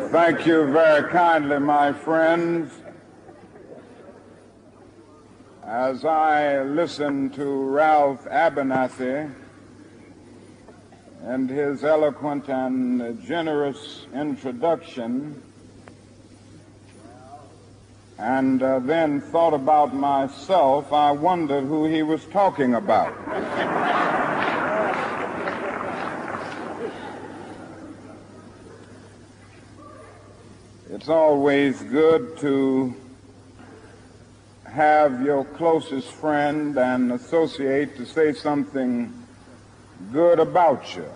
Thank you very kindly, my friends. As I listen to Ralph Abernathy and his eloquent and generous introduction, and then thought about myself, I wondered who he was talking about. It's always good to have your closest friend and associate to say something good about you.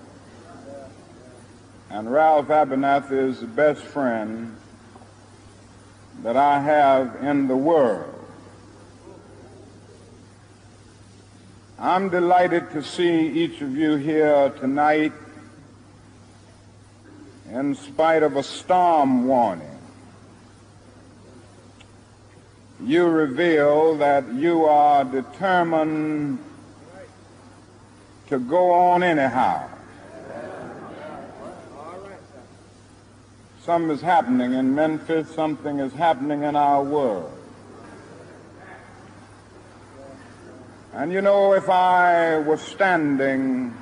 And Ralph Abernathy is the best friend that I have in the world. I'm delighted to see each of you here tonight in spite of a storm warning. You reveal that you are determined to go on anyhow. Something is happening in Memphis, something is happening in our world. And you know, if I was standing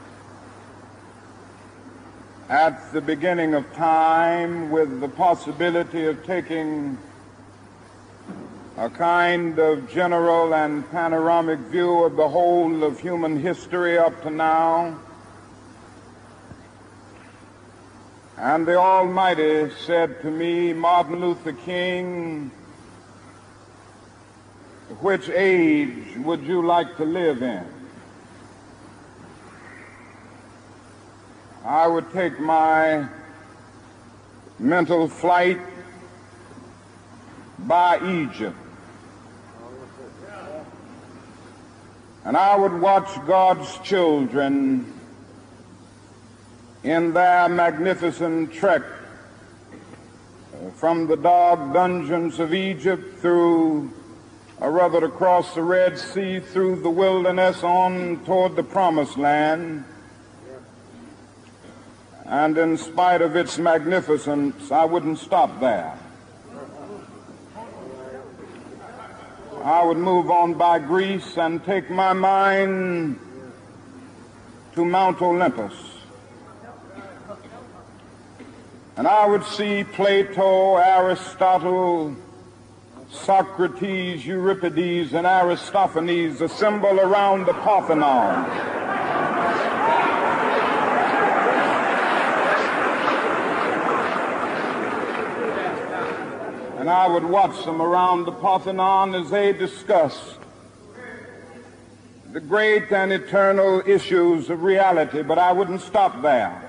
at the beginning of time with the possibility of taking a kind of general and panoramic view of the whole of human history up to now, and the Almighty said to me, Martin Luther King, which age would you like to live in? I would take my mental flight by Egypt, and I would watch God's children in their magnificent trek from the dark dungeons of Egypt through, or rather across the Red Sea, through the wilderness on toward the Promised Land. And in spite of its magnificence, I wouldn't stop there. I would move on by Greece and take my mind to Mount Olympus. And I would see Plato, Aristotle, Socrates, Euripides, and Aristophanes assemble around the Parthenon. And I would watch them around the Parthenon as they discussed the great and eternal issues of reality, but I wouldn't stop there.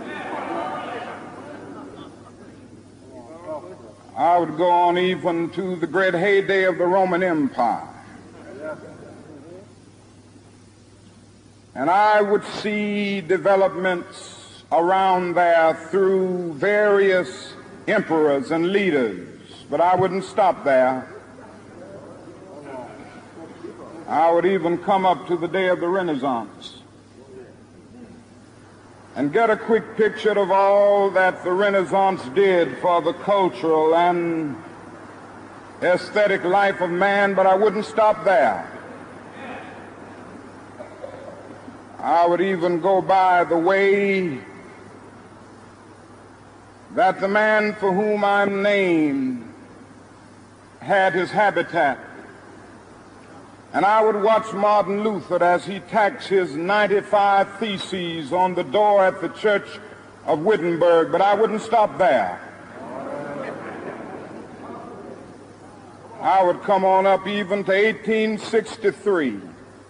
I would go on even to the great heyday of the Roman Empire. And I would see developments around there through various emperors and leaders. But I wouldn't stop there. I would even come up to the day of the Renaissance and get a quick picture of all that the Renaissance did for the cultural and aesthetic life of man, but I wouldn't stop there. I would even go by the way that the man for whom I'm named had his habitat. And I would watch Martin Luther as he tacks his 95 Theses on the door at the Church of Wittenberg, but I wouldn't stop there. I would come on up even to 1863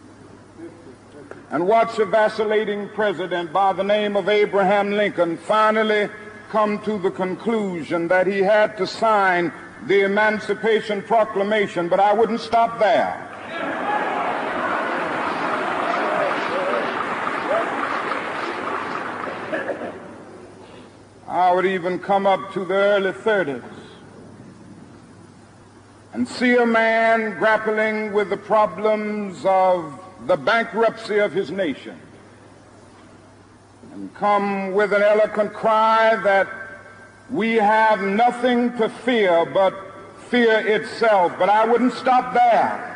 and watch a vacillating president by the name of Abraham Lincoln finally come to the conclusion that he had to sign the Emancipation Proclamation, but I wouldn't stop there. I would even come up to the early 30s and see a man grappling with the problems of the bankruptcy of his nation and come with an eloquent cry that we have nothing to fear but fear itself. But I wouldn't stop there.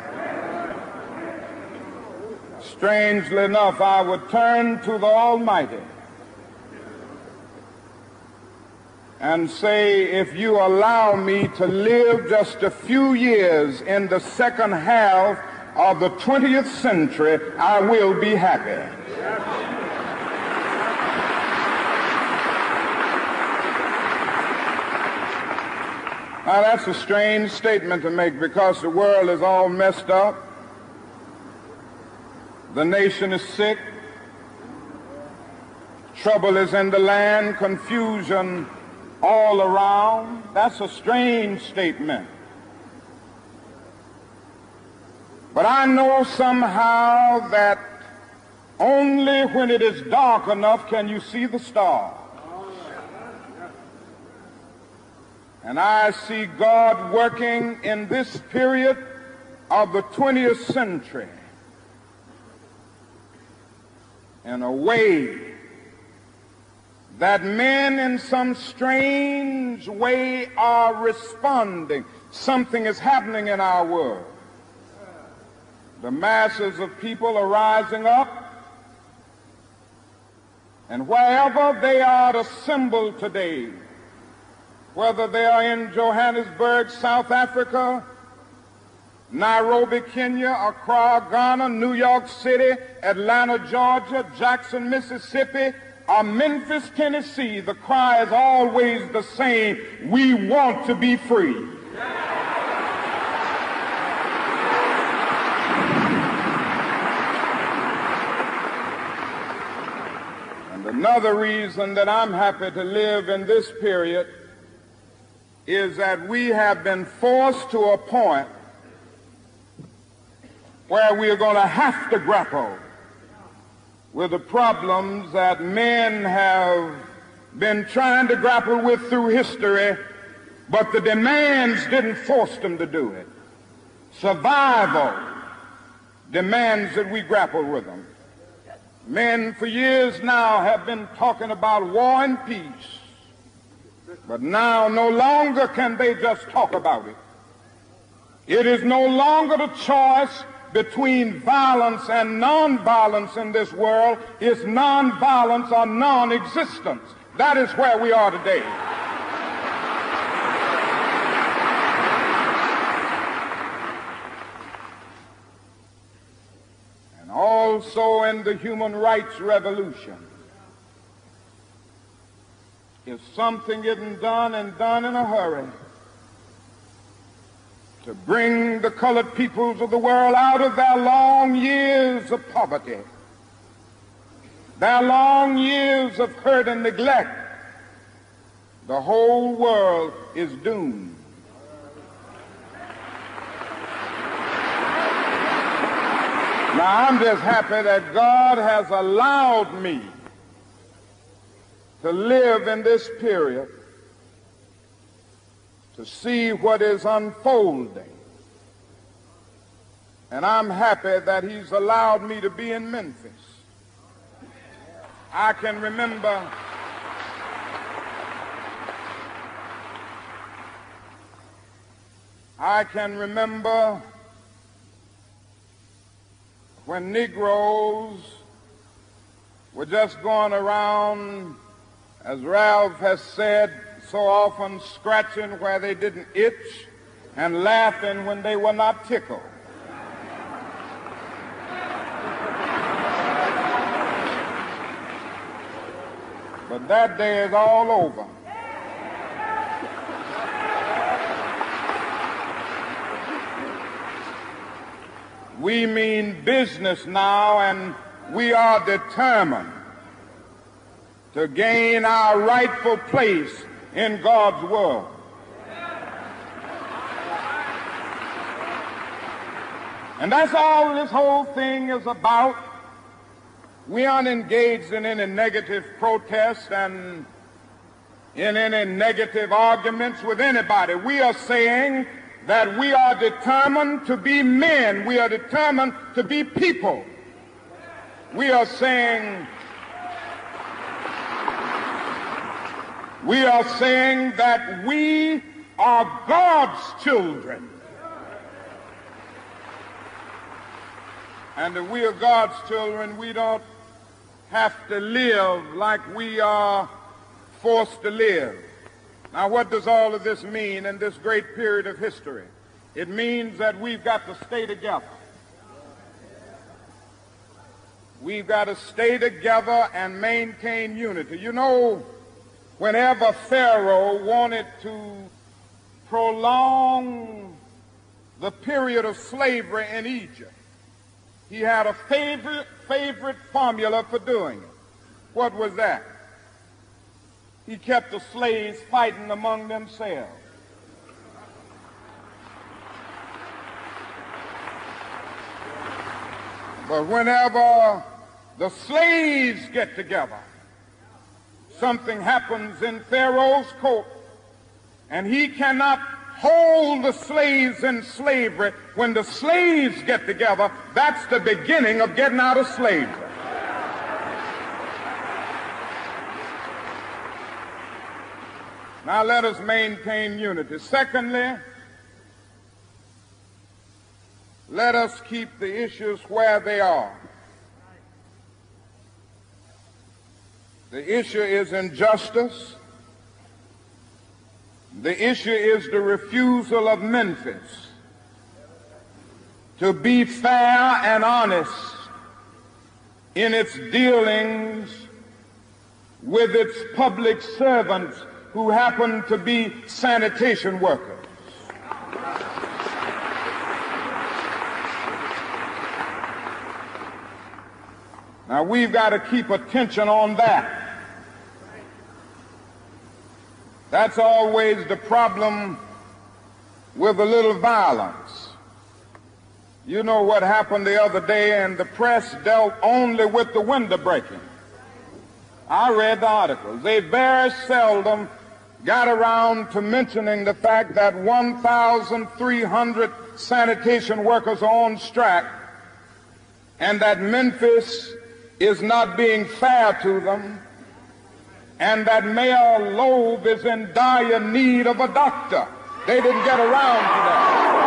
Strangely enough, I would turn to the Almighty and say, if you allow me to live just a few years in the second half of the 20th century, I will be happy. Now, that's a strange statement to make because the world is all messed up. The nation is sick. Trouble is in the land, confusion all around. That's a strange statement. But I know somehow that only when it is dark enough can you see the stars. And I see God working in this period of the 20th century in a way that men in some strange way are responding. Something is happening in our world. The masses of people are rising up, and wherever they are assembled today, whether they are in Johannesburg, South Africa, Nairobi, Kenya, Accra, Ghana, New York City, Atlanta, Georgia, Jackson, Mississippi, or Memphis, Tennessee, the cry is always the same: we want to be free. And another reason that I'm happy to live in this period is that we have been forced to a point where we are going to have to grapple with the problems that men have been trying to grapple with through history, but the demands didn't force them to do it. Survival demands that we grapple with them. Men for years now have been talking about war and peace, but now no longer can they just talk about it. It is no longer the choice between violence and nonviolence in this world. It's nonviolence or non-existence. That is where we are today. And also in the human rights revolution, if something isn't done and done in a hurry to bring the colored peoples of the world out of their long years of poverty, their long years of hurt and neglect, the whole world is doomed. Now, I'm just happy that God has allowed me to live in this period to see what is unfolding. And I'm happy that he's allowed me to be in Memphis. I can remember when Negroes were just going around, as Ralph has said, so often scratching where they didn't itch and laughing when they were not tickled. But that day is all over. We mean business now, and we are determined to gain our rightful place in God's world. And that's all this whole thing is about. We aren't engaged in any negative protest and in any negative arguments with anybody. We are saying that we are determined to be men. We are determined to be people. We are saying We are saying that we are God's children. And if we are God's children, we don't have to live like we are forced to live. Now, what does all of this mean in this great period of history? It means that we've got to stay together. We've got to stay together and maintain unity. You know, whenever Pharaoh wanted to prolong the period of slavery in Egypt, he had a favorite formula for doing it. What was that? He kept the slaves fighting among themselves. But whenever the slaves get together, something happens in Pharaoh's court, and he cannot hold the slaves in slavery. When the slaves get together, that's the beginning of getting out of slavery. Now let us maintain unity. Secondly, let us keep the issues where they are. The issue is injustice. The issue is the refusal of Memphis to be fair and honest in its dealings with its public servants who happen to be sanitation workers. Now, we've got to keep attention on that. That's always the problem with a little violence. You know what happened the other day, and the press dealt only with the window breaking. I read the articles. They very seldom got around to mentioning the fact that 1,300 sanitation workers are on strike, and that Memphis is not being fair to them, and that Mayor Loeb is in dire need of a doctor. They didn't get around to that.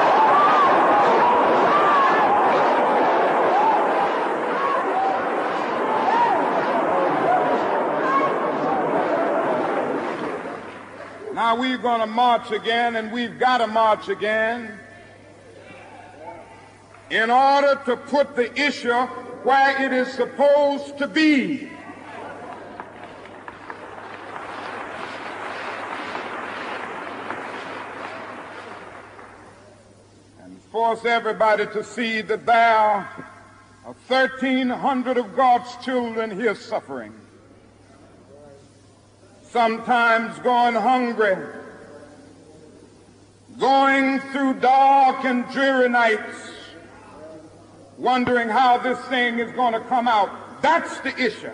Now we're going to march again, and we've got to march again in order to put the issue where it is supposed to be. And force everybody to see that there are 1,300 of God's children here suffering, sometimes going hungry, going through dark and dreary nights, wondering how this thing is going to come out. That's the issue.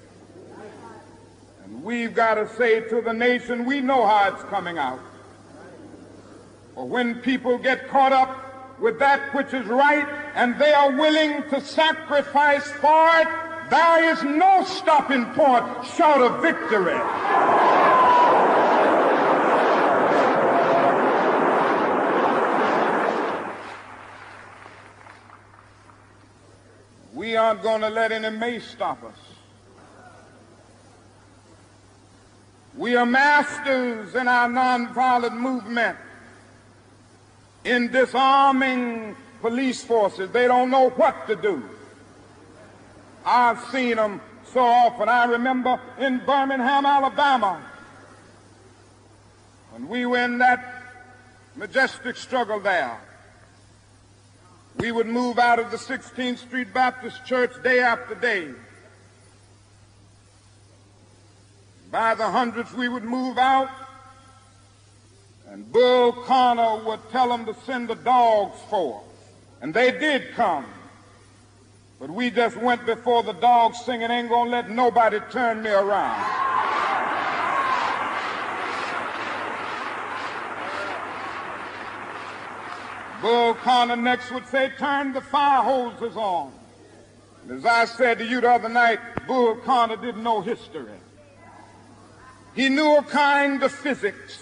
And we've got to say to the nation, we know how it's coming out. For when people get caught up with that which is right and they are willing to sacrifice for it, there is no stopping point short of victory. We aren't going to let any mace stop us. We are masters in our nonviolent movement in disarming police forces. They don't know what to do. I've seen them so often. I remember in Birmingham, Alabama, when we were in that majestic struggle there. We would move out of the 16th Street Baptist Church day after day. By the hundreds we would move out, and Bull Connor would tell them to send the dogs forth. And they did come. But we just went before the dogs singing, ain't gonna let nobody turn me around. Bull Connor next would say, turn the fire hoses on. And as I said to you the other night, Bull Connor didn't know history. He knew a kind of physics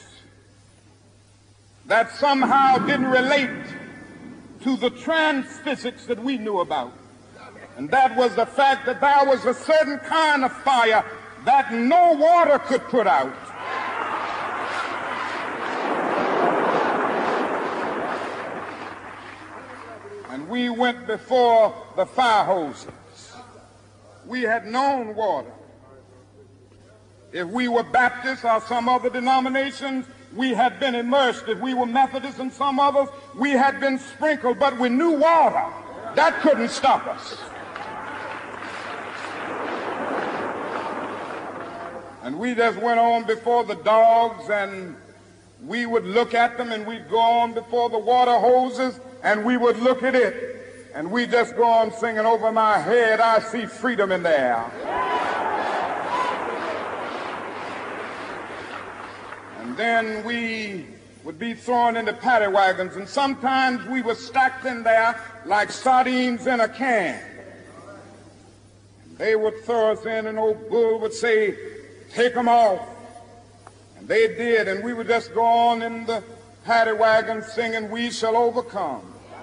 that somehow didn't relate to the trans physics that we knew about. And that was the fact that there was a certain kind of fire that no water could put out. And we went before the fire hoses. We had known water. If we were Baptists or some other denominations, we had been immersed. If we were Methodists and some others, we had been sprinkled. But we knew water. That couldn't stop us. And we just went on before the dogs, and we would look at them, and we'd go on before the water hoses, and we would look at it, and we just go on singing, over my head I see freedom in the air. And then we would be thrown into paddy wagons, and sometimes we were stacked in there like sardines in a can. They would throw us in, and old Bull would say, take them off. And they did, and we would just go on in the paddy wagon singing, we shall overcome.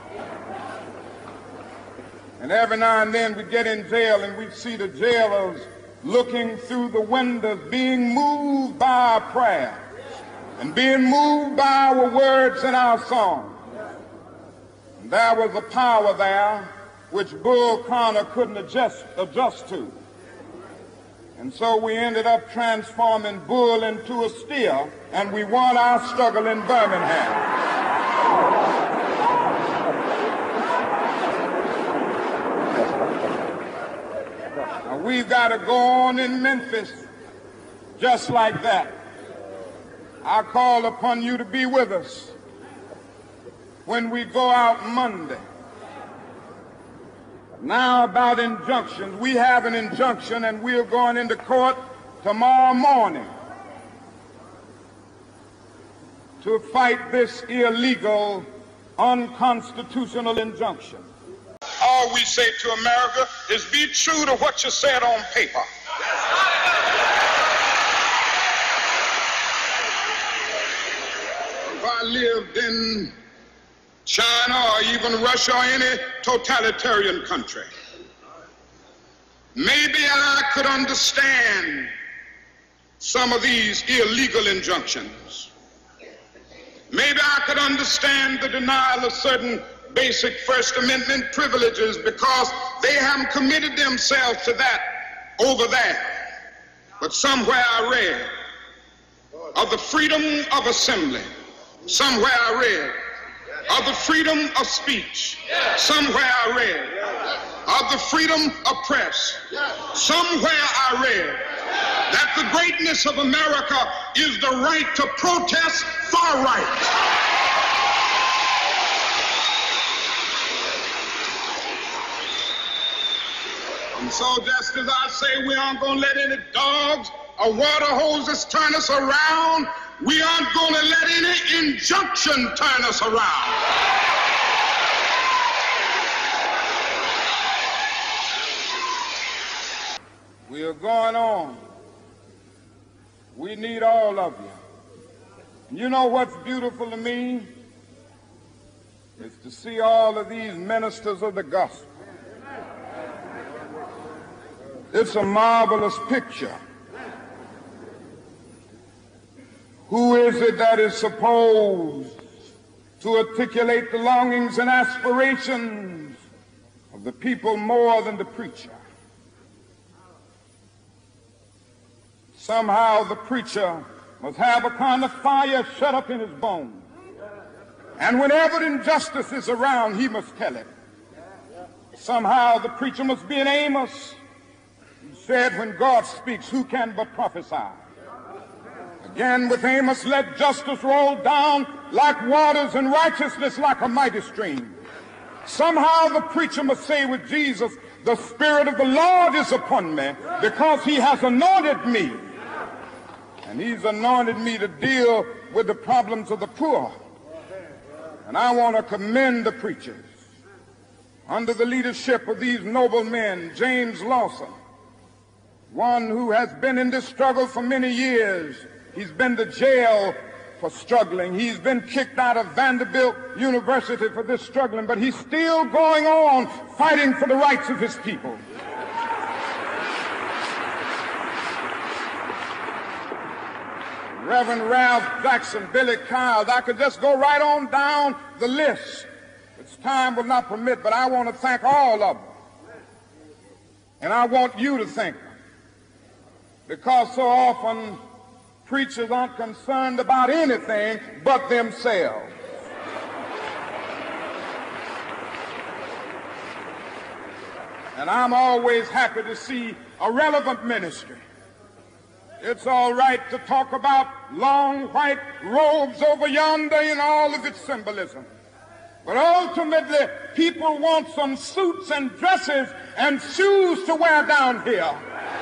And every now and then we'd get in jail, and we'd see the jailers looking through the windows, being moved by our prayer and being moved by our words and our song. And there was a power there which Bull Connor couldn't adjust to. And so we ended up transforming Bull into a steer, and we won our struggle in Birmingham. Now we've got to go on in Memphis just like that. I call upon you to be with us when we go out Monday. Now about injunctions. We have an injunction, and we're going into court tomorrow morning to fight this illegal, unconstitutional injunction. All we say to America is be true to what you said on paper. If I lived in China or even Russia or any totalitarian country, maybe I could understand some of these illegal injunctions. Maybe I could understand the denial of certain basic First Amendment privileges because they haven't committed themselves to that over there. But somewhere I read of the freedom of assembly. Somewhere I read of the freedom of speech. Somewhere I read of the freedom of press. Somewhere I read that the greatness of America is the right to protest far right. And so just as I say we aren't going to let any dogs or water hoses turn us around, we aren't going to let any injunction turn us around. We are going on. We need all of you. And you know what's beautiful to me? Is to see all of these ministers of the gospel. It's a marvelous picture. Who is it that is supposed to articulate the longings and aspirations of the people more than the preacher? Somehow the preacher must have a kind of fire shut up in his bones. And whenever injustice is around, he must tell it. Somehow the preacher must be an Amos. He said, when God speaks, who can but prophesy? Again with Amos, let justice roll down like waters and righteousness like a mighty stream. Somehow the preacher must say with Jesus, the Spirit of the Lord is upon me because he has anointed me. And he's anointed me to deal with the problems of the poor. And I want to commend the preachers under the leadership of these noble men, James Lawson, one who has been in this struggle for many years. He's been to jail for struggling. He's been kicked out of Vanderbilt University for this struggling, but he's still going on fighting for the rights of his people. Reverend Ralph Jackson, Billy Kyles, I could just go right on down the list, which time will not permit, but I want to thank all of them. And I want you to thank them. Because so often preachers aren't concerned about anything but themselves. And I'm always happy to see a relevant ministry. It's all right to talk about long white robes over yonder and all of its symbolism. But ultimately, people want some suits and dresses and shoes to wear down here.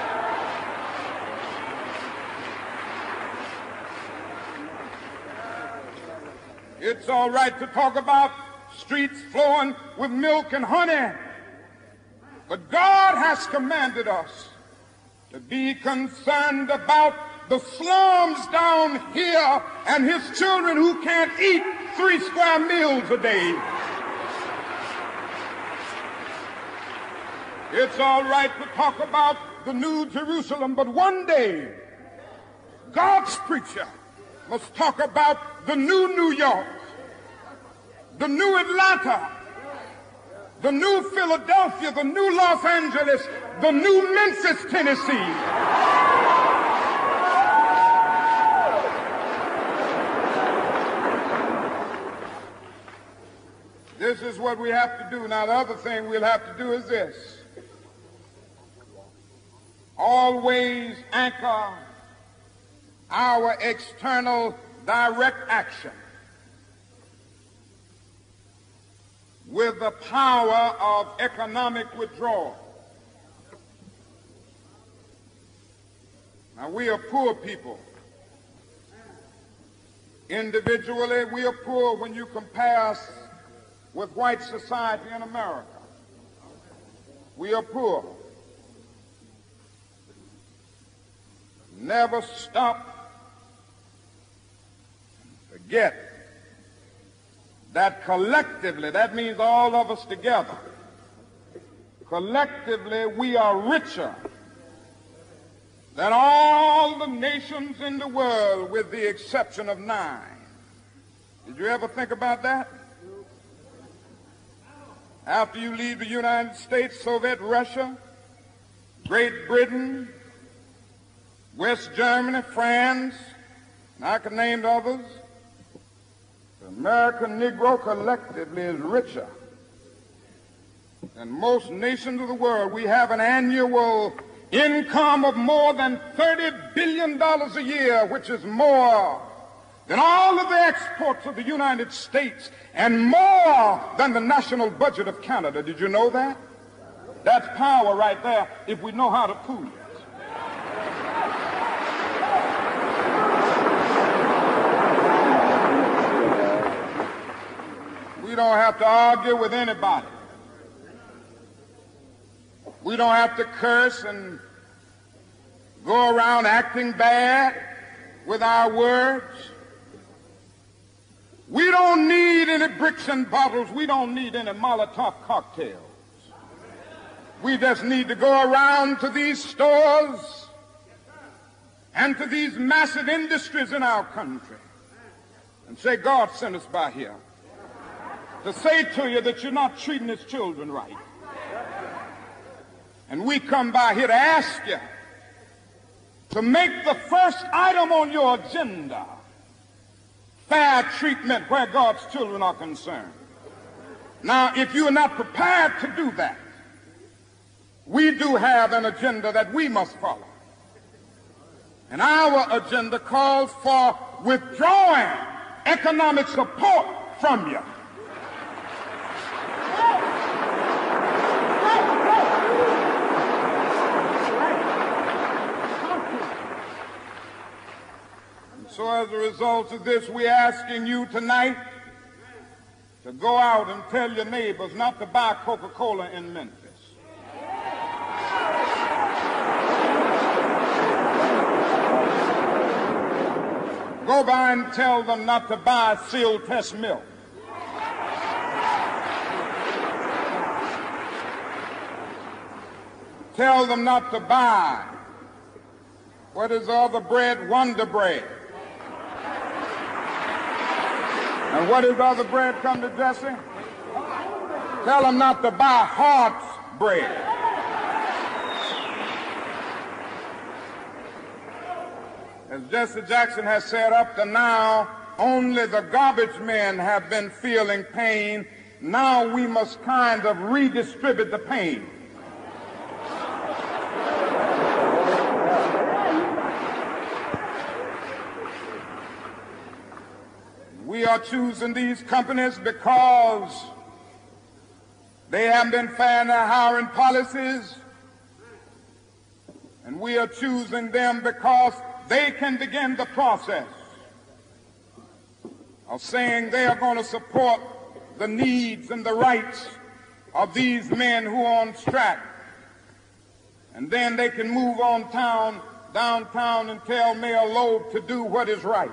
It's all right to talk about streets flowing with milk and honey. But God has commanded us to be concerned about the slums down here and his children who can't eat 3 square meals a day. It's all right to talk about the New Jerusalem, but one day God's preacher must talk about the new New York, the new Atlanta, the new Philadelphia, the new Los Angeles, the new Memphis, Tennessee. This is what we have to do. Now, the other thing we'll have to do is this. Always anchor our external direct action with the power of economic withdrawal. Now, we are poor people. Individually, we are poor when you compare us with white society in America. We are poor. Never stop, forget that collectively, that means all of us together, collectively we are richer than all the nations in the world with the exception of 9. Did you ever think about that? After you leave the United States, Soviet Russia, Great Britain, West Germany, France, and I can name others, the American Negro collectively is richer than most nations of the world. We have an annual income of more than $30 billion a year, which is more than all of the exports of the United States and more than the national budget of Canada. Did you know that? That's power right there if we know how to pool it. We don't have to argue with anybody. We don't have to curse and go around acting bad with our words. We don't need any bricks and bottles. We don't need any Molotov cocktails. We just need to go around to these stores and to these massive industries in our country and say, God sent us by here to say to you that you're not treating his children right. And we come by here to ask you to make the first item on your agenda fair treatment where God's children are concerned. Now, if you are not prepared to do that, we do have an agenda that we must follow. And our agenda calls for withdrawing economic support from you. So as a result of this, we're asking you tonight to go out and tell your neighbors not to buy Coca-Cola in Memphis. Go by and tell them not to buy sealed test milk. Tell them not to buy, what is the other bread? Wonder Bread. And what is the other bread, come to Jesse? Tell them not to buy Hart's bread. As Jesse Jackson has said, up to now, only the garbage men have been feeling pain. Now we must kind of redistribute the pain. We are choosing these companies because they haven't been fair in their hiring policies, and we are choosing them because they can begin the process of saying they are going to support the needs and the rights of these men who are on strike. And then they can move on downtown and tell Mayor Loeb to do what is right.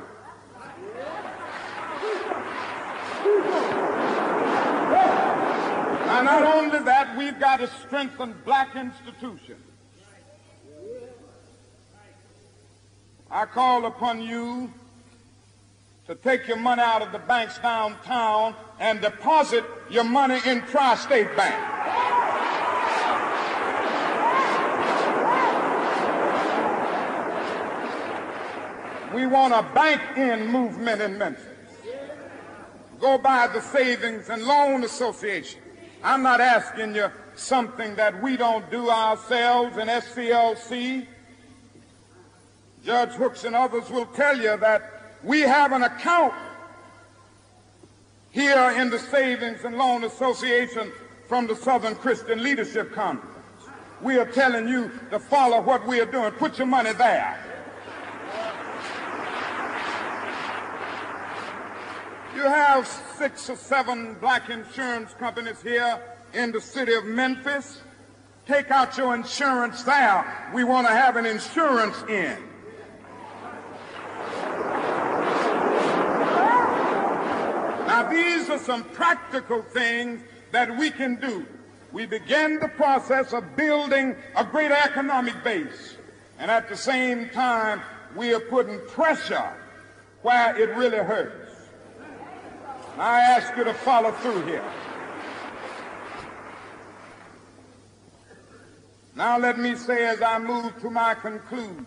Now, not only that, we've got to strengthen black institutions. I call upon you to take your money out of the banks downtown and deposit your money in Tri-State Bank. We want a bank-in movement in Memphis. Go by the Savings and Loan Association. I'm not asking you something that we don't do ourselves in SCLC. Judge Hooks and others will tell you that we have an account here in the Savings and Loan Association from the Southern Christian Leadership Conference. We are telling you to follow what we are doing. Put your money there. You have 6 or 7 black insurance companies here in the city of Memphis. Take out your insurance there. We want to have an insurance in. Now, these are some practical things that we can do. We begin the process of building a greater economic base, and at the same time, we are putting pressure where it really hurts. I ask you to follow through here. Now let me say, as I move to my conclusion,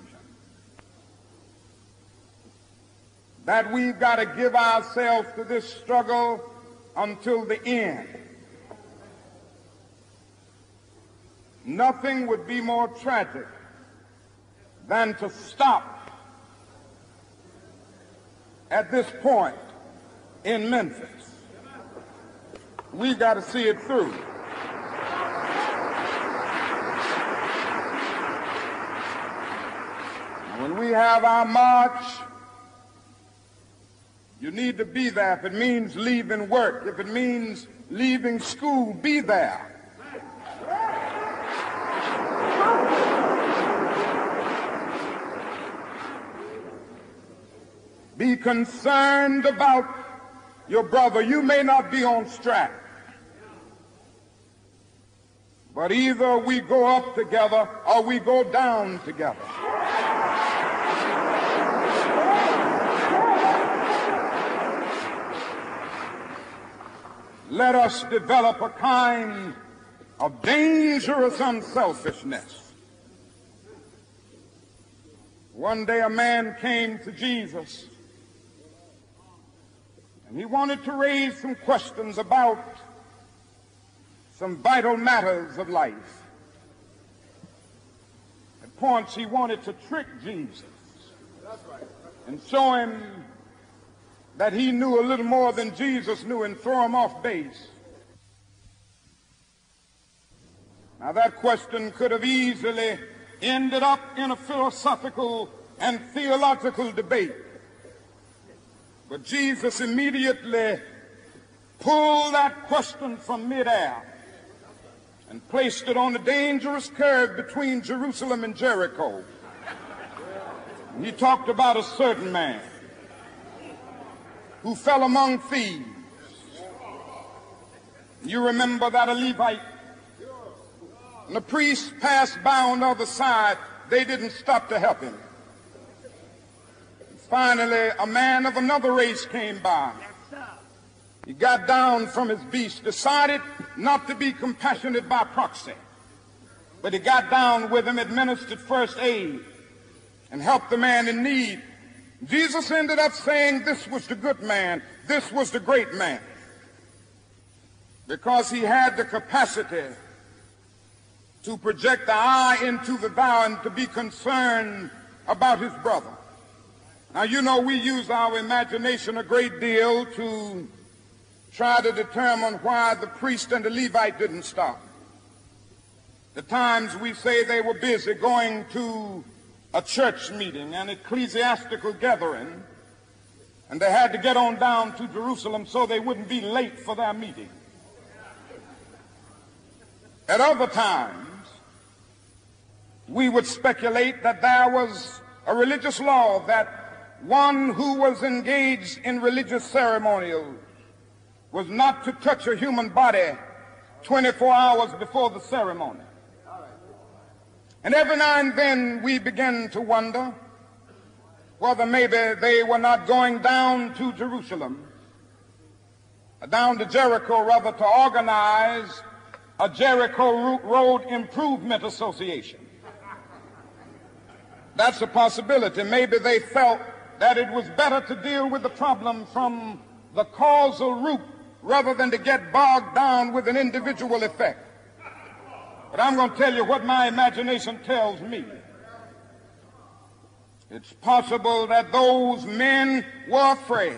that we've got to give ourselves to this struggle until the end. Nothing would be more tragic than to stop at this point in Memphis. We've got to see it through. When we have our march, you need to be there. If it means leaving work, if it means leaving school, be there. Be concerned about your brother. You may not be on strike, but either we go up together or we go down together. Let us develop a kind of dangerous unselfishness. One day a man came to Jesus, and he wanted to raise some questions about some vital matters of life. At points he wanted to trick Jesus and show him that he knew a little more than Jesus knew and throw him off base. Now that question could have easily ended up in a philosophical and theological debate. But Jesus immediately pulled that question from midair and placed it on the dangerous curve between Jerusalem and Jericho. And he talked about a certain man who fell among thieves. You remember that a Levite, and the priest passed by on the other side. They didn't stop to help him. Finally, a man of another race came by. He got down from his beast, decided not to be compassionate by proxy, but he got down with him, administered first aid, and helped the man in need. Jesus ended up saying this was the good man, this was the great man, because he had the capacity to project the eye into the thou and to be concerned about his brother. Now, you know, we use our imagination a great deal to try to determine why the priest and the Levite didn't stop. The times we say they were busy going to a church meeting, an ecclesiastical gathering, and they had to get on down to Jerusalem so they wouldn't be late for their meeting. At other times, we would speculate that there was a religious law that one who was engaged in religious ceremonials was not to touch a human body 24 hours before the ceremony. And every now and then we begin to wonder whether maybe they were not going down to Jerusalem, down to Jericho rather, to organize a Jericho Road Improvement Association. That's a possibility. Maybe they felt that it was better to deal with the problem from the causal root rather than to get bogged down with an individual effect. But I'm going to tell you what my imagination tells me. It's possible that those men were afraid.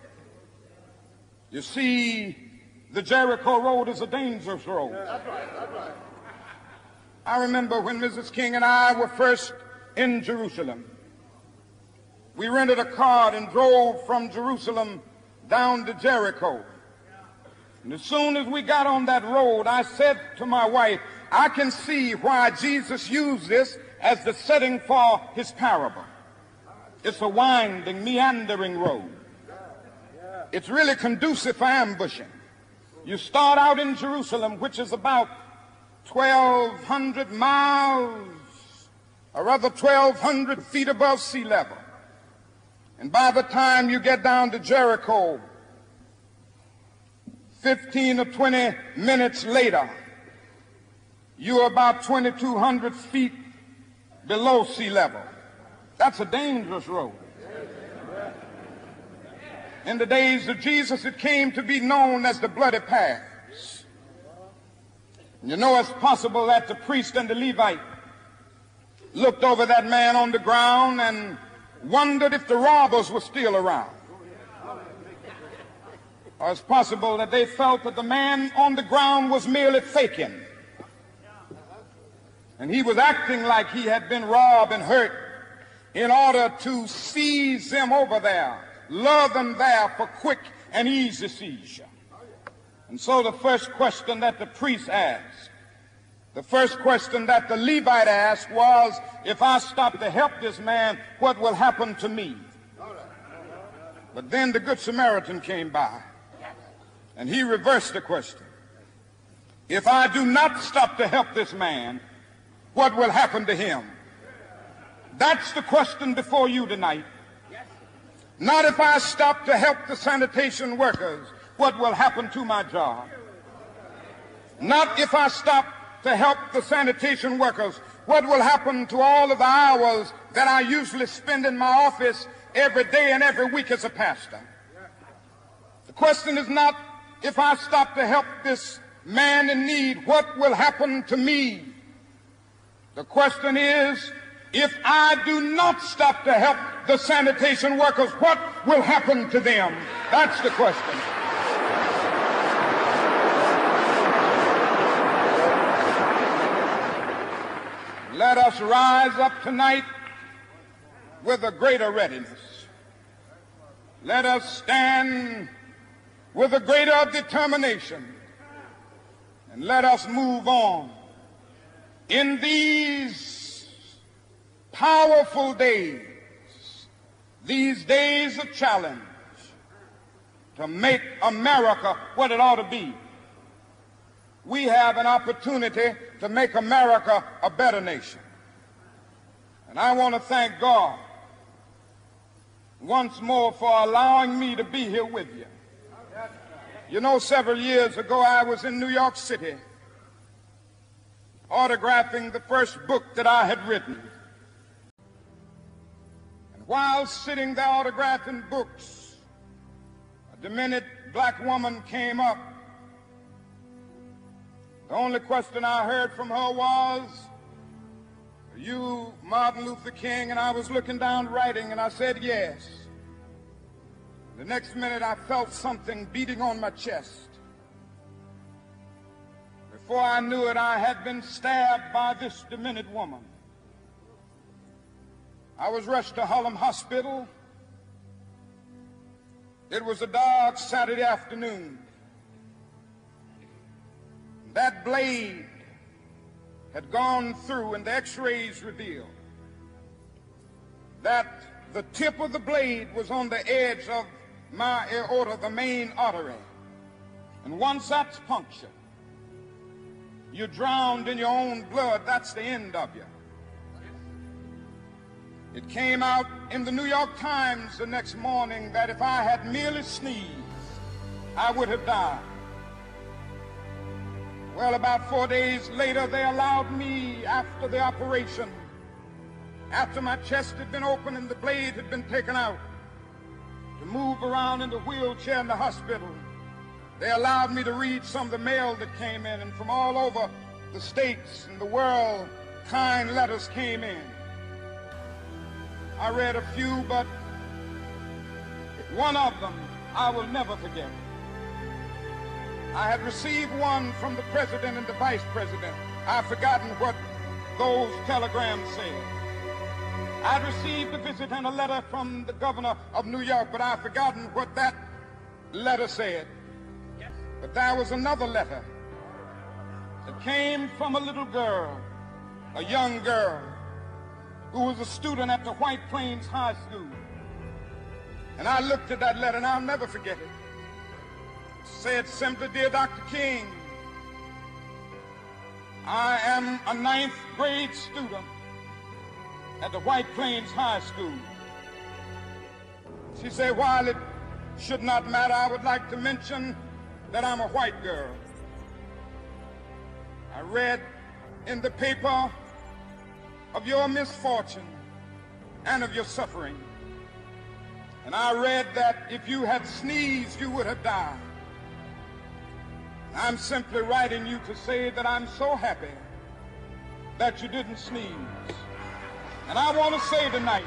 You see, the Jericho Road is a dangerous road. That's right. I remember when Mrs. King and I were first in Jerusalem. We rented a car and drove from Jerusalem down to Jericho. And as soon as we got on that road, I said to my wife, I can see why Jesus used this as the setting for his parable. It's a winding, meandering road. It's really conducive for ambushing. You start out in Jerusalem, which is about 1,200 miles, or rather 1,200 feet above sea level. And by the time you get down to Jericho, 15 or 20 minutes later, you're about 2,200 feet below sea level. That's a dangerous road. In the days of Jesus, it came to be known as the bloody paths. You know, it's possible that the priest and the Levite looked over that man on the ground and wondered if the robbers were still around. Or it's possible that they felt that the man on the ground was merely faking, and he was acting like he had been robbed and hurt in order to seize them over there, lure them there for quick and easy seizure. And so the first question that the priest asked, the first question that the Levite asked was, if I stop to help this man, what will happen to me? But then the Good Samaritan came by, and he reversed the question. If I do not stop to help this man, what will happen to him? That's the question before you tonight. Not if I stop to help the sanitation workers, what will happen to my job? Not if I stop to help the sanitation workers, what will happen to all of the hours that I usually spend in my office every day and every week as a pastor? The question is not if I stop to help this man in need, what will happen to me? The question is, if I do not stop to help the sanitation workers, what will happen to them? That's the question. Let us rise up tonight with a greater readiness. Let us stand with a greater determination. And let us move on. In these powerful days, these days of challenge, to make America what it ought to be. We have an opportunity to make America a better nation. And I want to thank God once more for allowing me to be here with you. You know, several years ago, I was in New York City autographing the first book that I had written. And while sitting there autographing books, a demented black woman came up. The only question I heard from her was, "Are you Martin Luther King?" And I was looking down writing, and I said, "Yes." The next minute, I felt something beating on my chest. Before I knew it, I had been stabbed by this demented woman. I was rushed to Harlem Hospital. It was a dark Saturday afternoon. That blade had gone through, and the x-rays revealed that the tip of the blade was on the edge of my aorta, the main artery. And once that's punctured, you're drowned in your own blood. That's the end of you. It came out in the New York Times the next morning that if I had merely sneezed, I would have died. Well, about 4 days later, they allowed me, after the operation, after my chest had been opened and the blade had been taken out, to move around in the wheelchair in the hospital. They allowed me to read some of the mail that came in, and from all over the states and the world, kind letters came in. I read a few, but one of them I will never forget. I had received one from the president and the vice president. I've forgotten what those telegrams said. I'd received a visit and a letter from the governor of New York, but I've forgotten what that letter said. But there was another letter that came from a little girl, a young girl, who was a student at the White Plains High School. And I looked at that letter, and I'll never forget it. It said simply, "Dear Dr. King, I am a 9th grade student at the White Plains High School." She said, "While it should not matter, I would like to mention that I'm a white girl. I read in the paper of your misfortune and of your suffering. And I read that if you had sneezed, you would have died. I'm simply writing you to say that I'm so happy that you didn't sneeze. And I want to say tonight,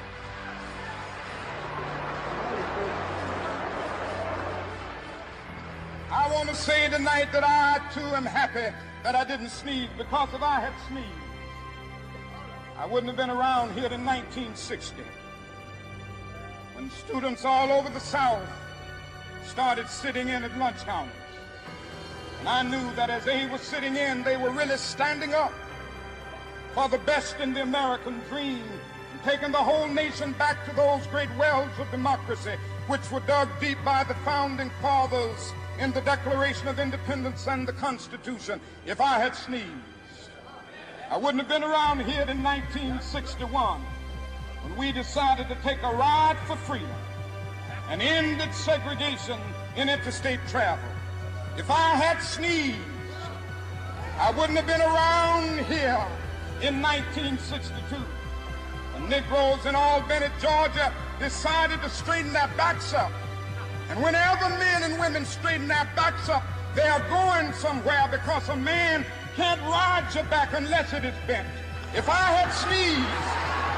that I too am happy that I didn't sneeze, because if I had sneezed, I wouldn't have been around here in 1960, when students all over the South started sitting in at lunch counters. And I knew that as they were sitting in, they were really standing up for the best in the American dream, and taking the whole nation back to those great wells of democracy which were dug deep by the founding fathers in the Declaration of Independence and the Constitution. If I had sneezed, I wouldn't have been around here in 1961, when we decided to take a ride for freedom and ended segregation in interstate travel. If I had sneezed, I wouldn't have been around here in 1962. The Negroes in Albany, Georgia, decided to straighten their backs up. And whenever men and women straighten their backs up, they are going somewhere, because a man can't ride your back unless it is bent. If I had sneezed,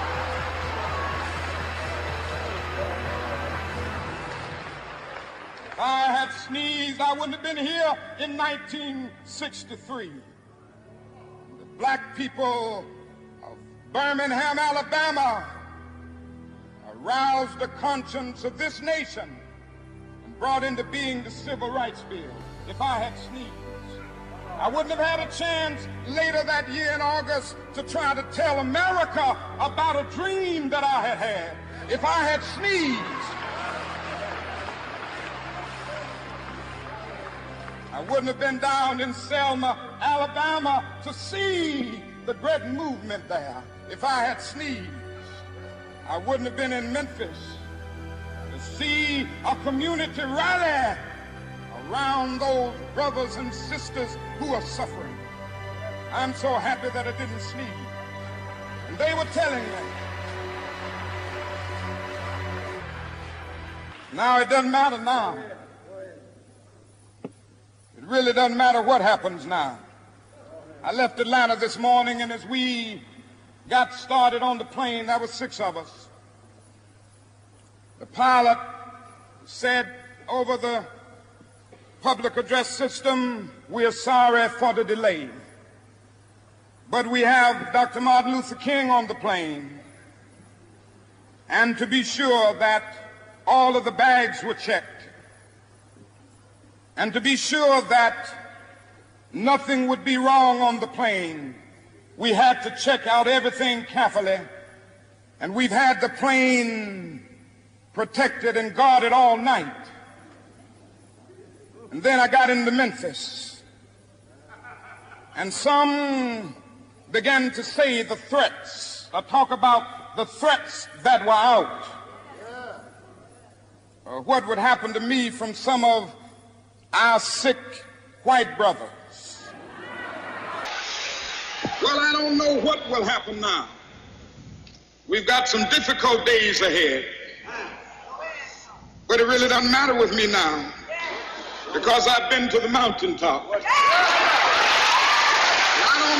if I had sneezed, I wouldn't have been here in 1963. The black people of Birmingham, Alabama, aroused the conscience of this nation and brought into being the Civil Rights Bill. If I had sneezed, I wouldn't have had a chance later that year in August to try to tell America about a dream that I had had. If I had sneezed, I wouldn't have been down in Selma, Alabama to see the great movement there if I had sneezed. I wouldn't have been in Memphis to see a community rally around those brothers and sisters who are suffering. I'm so happy that I didn't sneeze. And they were telling me, now it doesn't matter now. It really doesn't matter what happens now. I left Atlanta this morning, and as we got started on the plane, there were 6 of us. The pilot said over the public address system, "We are sorry for the delay, but we have Dr. Martin Luther King on the plane, and to be sure that all of the bags were checked, and to be sure that nothing would be wrong on the plane, we had to check out everything carefully, and we've had the plane protected and guarded all night." And then I got into Memphis, and some began to say the threats, or talk about the threats that were out. What would happen to me from some of our sick white brothers? Well, I don't know what will happen now. We've got some difficult days ahead. But it really doesn't matter with me now, because I've been to the mountaintop. I don't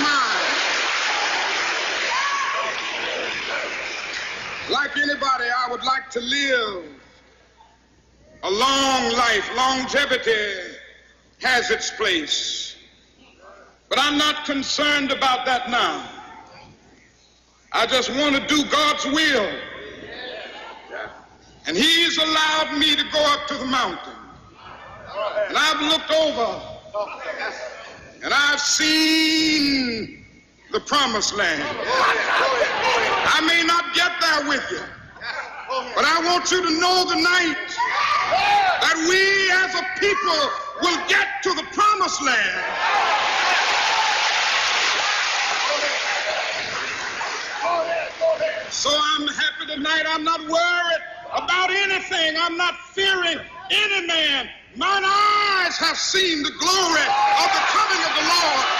mind. Like anybody, I would like to live a long life. Longevity has its place. But I'm not concerned about that now. I just want to do God's will. And He's allowed me to go up to the mountain. And I've looked over, and I've seen the promised land. I may not get there with you, but I want you to know tonight that we as a people will get to the promised land. So I'm happy tonight. I'm not worried about anything. I'm not fearing any man. Mine eyes have seen the glory of the coming of the Lord.